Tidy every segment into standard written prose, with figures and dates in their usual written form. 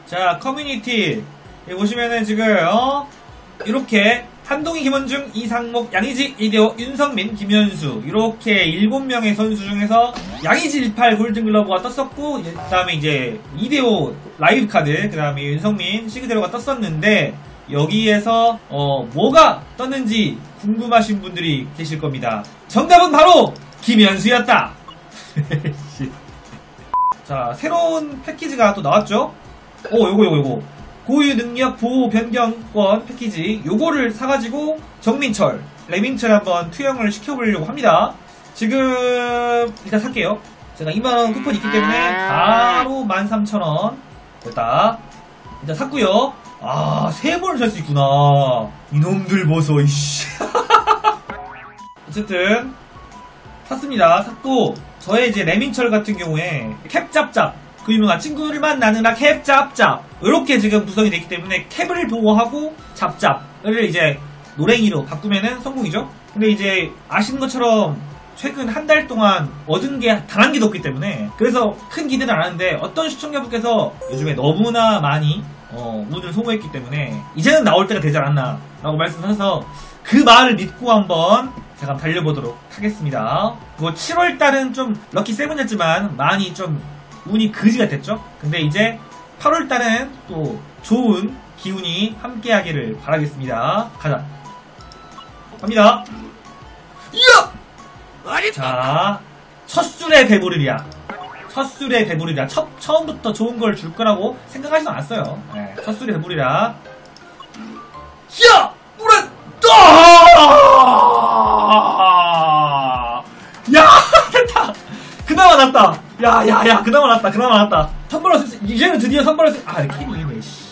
자, 커뮤니티 여기 보시면은 지금 이렇게 한동희, 김원중, 이상목, 양의지, 이대호, 윤성민, 김현수 이렇게 7명의 선수 중에서 양의지 18 골든글러브가 떴었고, 그 다음에 이제 이대호 라이브 카드, 그 다음에 윤성민 시그대로가 떴었는데, 여기에서 뭐가 떴는지 궁금하신 분들이 계실 겁니다. 정답은 바로 김현수였다. 자, 새로운 패키지가 또 나왔죠. 요거 고유 능력 보호 변경권 패키지, 요거를 사가지고 정민철, 레민철 한번 투영을 시켜보려고 합니다. 지금 일단 살게요. 제가 2만원 쿠폰 있기 때문에 바로 13,000원 됐다. 일단 샀고요. 아, 3번을 살 수 있구나. 이놈들 보소 이씨. 어쨌든 샀습니다. 샀고, 저의 이제 레민철 같은 경우에 캡짭짭, 그 유명한 친구를 만나느라 캡짭짭, 이렇게 지금 구성이 되기 때문에 캡을 보호하고 짭짭을 이제 노랭이로 바꾸면은 성공이죠. 근데 이제 아시는 것처럼 최근 한 달 동안 얻은 게 단 한 개도 없기 때문에, 그래서 큰 기대는 안 하는데, 어떤 시청자분께서 요즘에 너무나 많이 운을 소모했기 때문에 이제는 나올 때가 되지 않았나 라고 말씀하셔서 그 말을 믿고 한번 제가 달려보도록 하겠습니다. 뭐 7월달은 좀 럭키 세븐이었지만 많이 좀 운이 그지가 됐죠. 근데 이제 8월달은 또 좋은 기운이 함께하기를 바라겠습니다. 가자. 갑니다. 이야! 자, 첫술에 배부르리야. 첫술에 배부르리라. 처음부터 좋은 걸 줄 거라고 생각하지도 않았어요. 네, 첫술에 배부르리라. 야! 물에 야! 됐다! 그나마 낫다! 야, 그나마 낫다. 선발로 이제는 드디어 선발로 캐리네, 씨.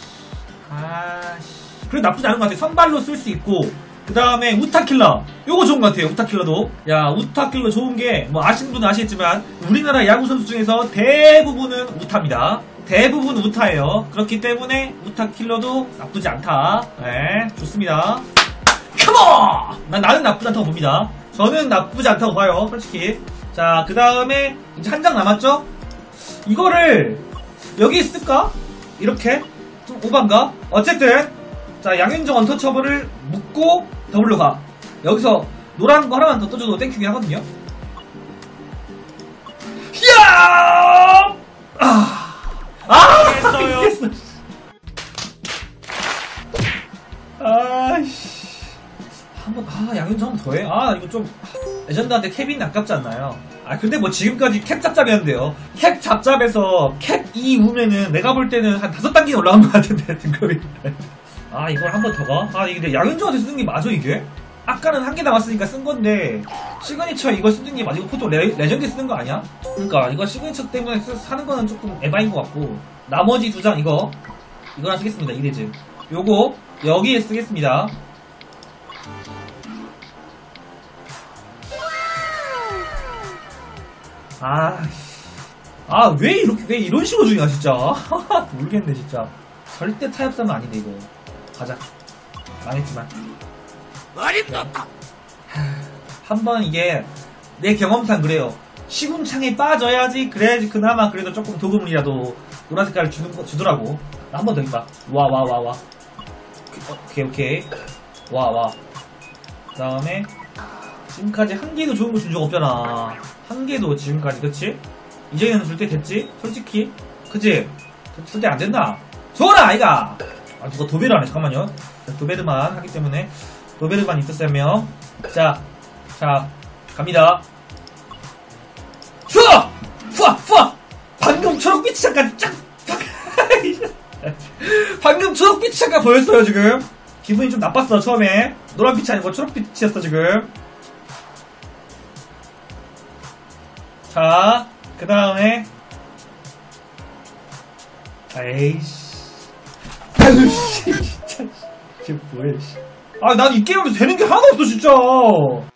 그래, 나쁘지 않은 것 같아. 선발로 쓸 수 있고, 그 다음에 우타킬러, 요거 좋은 것 같아요. 우타킬러도. 야, 우타킬러 좋은 게 뭐 아시는 분은 아시겠지만 우리나라 야구 선수 중에서 대부분은 우타입니다. 대부분 우타예요. 그렇기 때문에 우타킬러도 나쁘지 않다. 네, 좋습니다. 컴온! 나는 나쁘지 않다고 봅니다. 저는 나쁘지 않다고 봐요, 솔직히. 자, 그 다음에 이제 한 장 남았죠? 이거를 여기 쓸까? 이렇게? 좀 오반가? 어쨌든 자, 양현종 언터처블을 묶고 더블로 가. 여기서 노란 거 하나만 더 떠줘도 땡큐긴 하거든요. 이야! 이겼어. 아이씨. 양현종 한 번 더 해? 이거 좀 레전드한테 캡이 아깝지 않나요? 근데 뭐 지금까지 캡 잡잡이었는데요. 캡 잡잡에서 캡 2 우면은 내가 볼 때는 한 5단계 올라간 것 같은데, 등급이. 이걸 한 번 더 가? 이게 양현종한테 쓰는 게 맞아, 이게? 아까는 한 개 남았으니까 쓴 건데, 시그니처 이거 쓰는 게 맞아. 이거 보통 레전드 쓰는 거 아니야? 그러니까, 이거 시그니처 때문에 사는 거는 조금 에바인 것 같고, 나머지 2장 이거랑 쓰겠습니다, 이레즈. 요거, 여기에 쓰겠습니다. 왜 이런 식으로 주냐, 진짜. 모르겠네, 진짜. 절대 타협사는 아닌데, 이거. 가자. 망했지만. 한번 이게, 내 경험상 그래요. 시궁창에 빠져야지, 그래야지 그나마 그래도 조금 도금이라도 노란 색깔을 주더라고. 한 번 더 해봐. 와. 오케이. 와. 그 다음에, 지금까지 한 개도 좋은 거 준 적 없잖아. 한 개도 지금까지, 그치? 이제는 줄 때 됐지? 솔직히? 그치? 줄 때 안 된다. 줘라, 아이가! 누가 도배를 안 해. 잠깐만요. 도배르만 하기 때문에. 도배르만 있었으면. 자, 갑니다. 푸아! 방금 초록빛이 잠깐 방금 초록빛이 잠깐 보였어요, 지금. 기분이 좀 나빴어, 처음에. 노란빛이 아니고 초록빛이었어, 지금. 자, 그 다음에. 진짜. 지금 뭐해, 씨. 난 이 게임에서 되는 게 하나도 없어, 진짜.